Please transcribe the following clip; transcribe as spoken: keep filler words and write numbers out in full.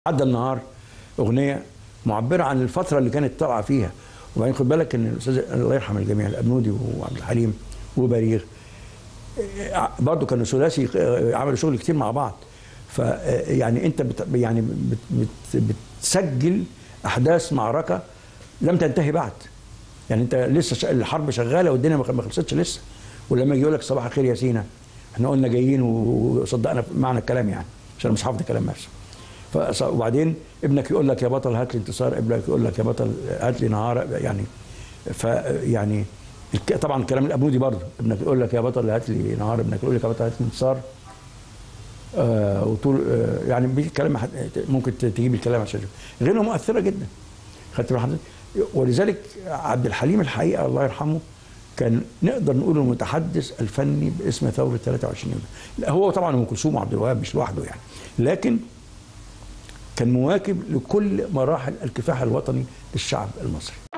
عدى النهار اغنيه معبره عن الفتره اللي كانت طالعه فيها. وبعدين خد بالك ان الاستاذ الله يرحم الجميع الابنودي وعبد الحليم وبليغ برضه كانوا ثلاثي عملوا شغل كتير مع بعض. فيعني انت بت يعني بت بت بتسجل احداث معركه لم تنتهي بعد. يعني انت لسه الحرب شغاله والدنيا ما خلصتش لسه. ولما يجي يقول لك صباح الخير يا سينا احنا قلنا جايين وصدقنا معنى الكلام، يعني عشان مش حافظ الكلام نفسه. وبعدين ابنك يقول لك يا بطل هات لي انتصار، ابنك يقول لك يا بطل هات لي نهار، يعني فيعني طبعا كلام الابنودي برضه، ابنك يقول لك يا بطل هات لي نهار، ابنك يقول لك يا بطل هات لي انتصار. آه وطول آه يعني بكلام ممكن تجيب الكلام عشان غيره مؤثره جدا. خدت بالك؟ ولذلك عبد الحليم الحقيقه الله يرحمه كان نقدر نقول المتحدث الفني باسم ثوره ثلاثة وعشرين يوليو. هو طبعا ام كلثوم وعبد الوهاب مش لوحده يعني، لكن كان مواكب لكل مراحل الكفاح الوطني للشعب المصري.